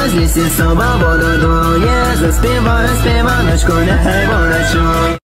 з лісі сова воду дує, заспіваю співаночку, нехай вона чує.